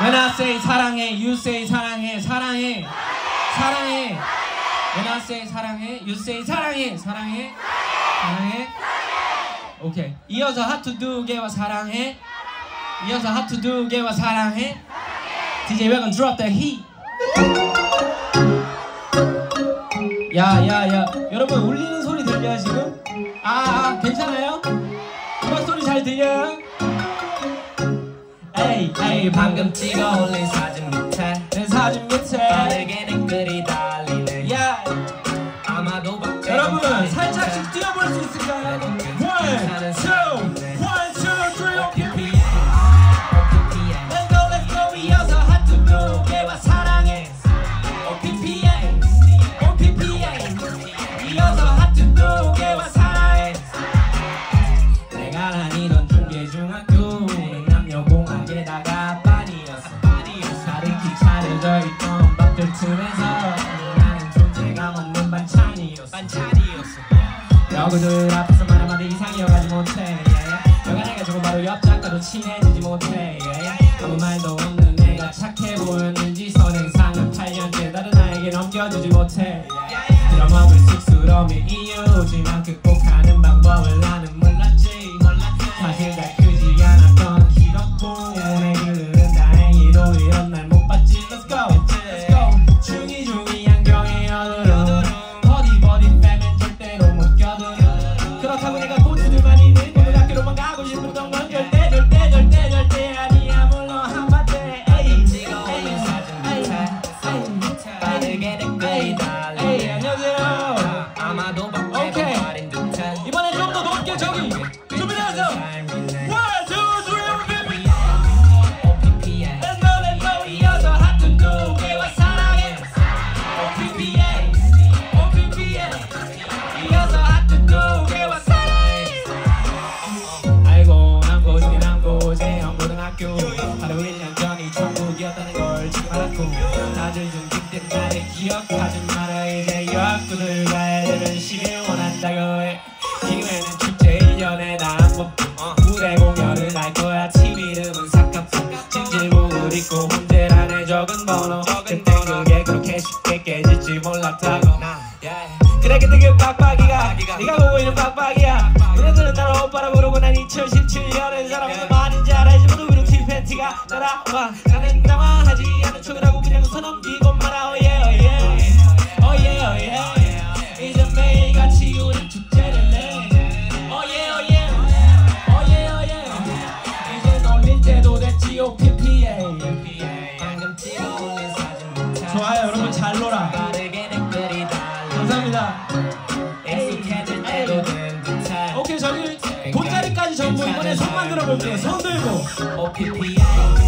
When I say 사랑해, you say 사랑해, 사랑해, 사랑해. When I say 사랑해, you say 사랑해, 사랑해, 사랑해. 오케이. 이어서 하트 두 개와 사랑해. 이어서 하트 두 개와 사랑해. DJ we're gonna drop the heat. 야. 여러분 울리는 소리 들려요 지금? 괜찮아요? 음악 소리 잘 들려요? 에이 방금 찍어 올린 사진 밑에 내 사진 밑에 빠르게 댓글이 달리네. 아마도 여러분 살짝씩 뛰어볼 수 있을까요? 1, 2, 3 Let's go 이어서 하트 두 개와 사랑해. 이어서 하트 두 개와 사랑해. 내가 다니던 중계중학교는 남녀공학에다가 반이었어. 가득히 차려져 있던 밥들 틈에서 나는 존재감 없는 반찬이었어. 여고들 앞에서 말 한마디 이상 이어가지 못해. 너가 내가 조금 바로 옆 작가도 친해지지 못해. 아무 말도 없는 내가 착해 보였는지 선행상을 8년째 다른 나에게 넘겨주지 못해. 그럼 먹을 쑥스러움의 이유지만 극복하는 방법을 나는 몰랐지. 사실 잘 크지 않았던 기록부 내 글은 다행히도 이런 날 못 봤지. Let's go 중이 안경의 여드름 버디 빼면 절대로 못 껴들어. 그렇다고 내가 고추들만 있는 고등학교로만 가고 싶었던 건 절대 아니야. 물론 한마디 빠르게 댓글이 달리네. 안녕하세요. 아마도 오케이 이번엔 좀 더 높게 저기 준비되었어. 1, 2, 3 Let's go 이어서 하트 두 개와 사랑해. 이어서 하트 두 개와 사랑해. 아이고 남고생 영고등학교 바로 1년 전이 천국이었다는 걸 지금 알았고 다들 좀 그때 나를 기억하지 마라. 이제 유학군을 가야 되는 시기를 원한다고 해. 이후에는 축제 1년에 나 한 번 무대 공연을 할 거야. 팀 이름은 사카푸 찜질복을 입고 혼자란에 적은 번호. 그땐 그게 그렇게 쉽게 깨질지 몰랐다고. 그래 그때 그 빡빡이가 네가 보고 있는 빡빡이야. 너네들은 나를 오빠라 부르고 난 2017년에 사람은 많은지 알아야지. 모두 위로 티 팬티가 날아와. 나는 당황하지 않은 척을 하고 그냥 웃어 넘기고 말아. Oh yeah 이제 매일같이 우린 축제를 내. Oh yeah 이제 놀릴 때도 됐지. OPPA 방금 찍어 올린 사진. 좋아요 여러분 잘 놀아. 감사합니다. 오케이 저기 돗자리까지 전부 이번에 손만 들어볼게요. 손 들고 OPPA